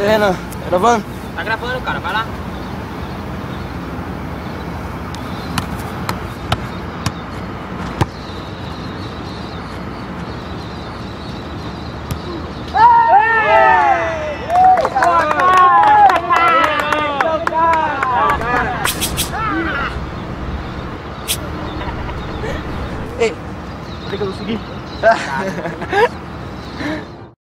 Renan, gravando? Tá gravando, cara, vai lá. Ei, por que eu vou seguir?